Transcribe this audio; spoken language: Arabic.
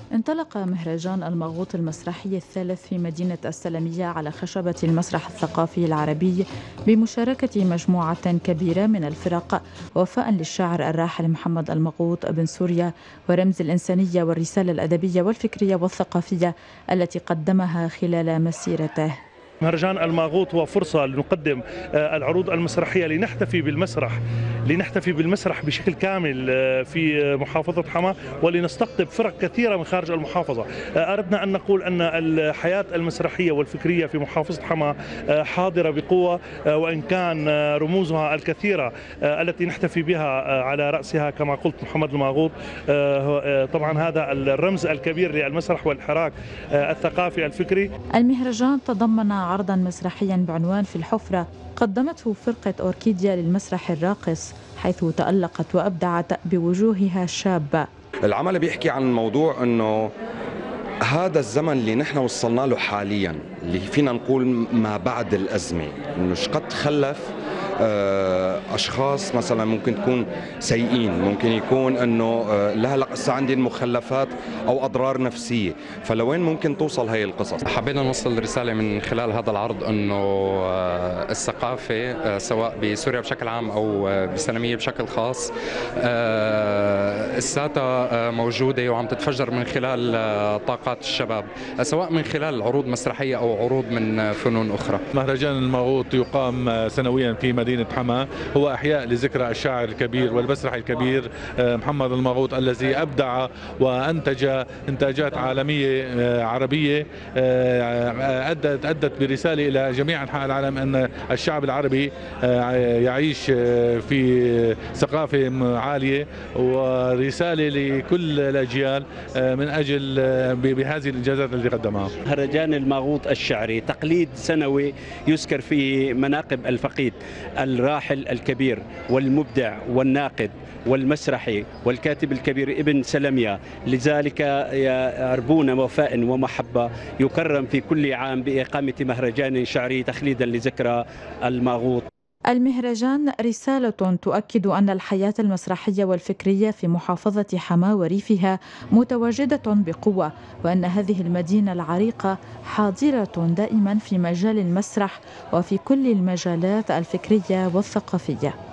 انطلق مهرجان المغوط المسرحي الثالث في مدينة السلمية على خشبة المسرح الثقافي العربي بمشاركة مجموعة كبيرة من الفرق وفاء للشاعر الراحل محمد المغوط بن سوريا ورمز الإنسانية والرسالة الأدبية والفكرية والثقافية التي قدمها خلال مسيرته. مهرجان الماغوط هو فرصة لنقدم العروض المسرحية لنحتفي بالمسرح بشكل كامل في محافظة حما، ولنستقطب فرق كثيرة من خارج المحافظة. أردنا أن نقول أن الحياة المسرحية والفكرية في محافظة حما حاضرة بقوة، وإن كان رموزها الكثيرة التي نحتفي بها على رأسها كما قلت محمد الماغوط. طبعا هذا الرمز الكبير للمسرح والحراك الثقافي الفكري. المهرجان تضمن عرضا مسرحيا بعنوان في الحفرة قدمته فرقة أوركيديا للمسرح الراقص، حيث تألقت وأبدعت بوجوهها الشابة. العمل بيحكي عن موضوع أنه هذا الزمن اللي نحن وصلنا له حاليا، اللي فينا نقول ما بعد الأزمة، أنه شقد خلف أشخاص مثلا ممكن تكون سيئين، ممكن يكون أنه لها قصة عندي المخلفات أو أضرار نفسية، فلوين ممكن توصل هاي القصص؟ حبينا نوصل رسالة من خلال هذا العرض أنه الثقافة سواء بسوريا بشكل عام أو بسلمية بشكل خاص لساتها موجودة وعم تتفجر من خلال طاقات الشباب، سواء من خلال عروض مسرحية أو عروض من فنون أخرى. مهرجان المغوط يقام سنويا في مدينة حما، هو إحياء لذكرى الشاعر الكبير والمسرح الكبير محمد المغوط الذي أبدع وأنتج إنتاجات عالمية عربية أدت برسالة إلى جميع أنحاء العالم أن الشعب العربي يعيش في ثقافة عالية، ورسالة لكل الأجيال من أجل بهذه الإنجازات التي قدمها. مهرجان الماغوط الشعري تقليد سنوي يذكر فيه مناقب الفقيد الراحل الكبير والمبدع والناقد والمسرحي والكاتب الكبير ابن سلمية، لذلك يربون وفاء ومحبة يكرم في كل عام بإقامة مهرجان شعري تخليدا لذكرى الماغوط. المهرجان رسالة تؤكد أن الحياة المسرحية والفكرية في محافظة حما وريفها متواجدة بقوة، وأن هذه المدينة العريقة حاضرة دائما في مجال المسرح وفي كل المجالات الفكرية والثقافية.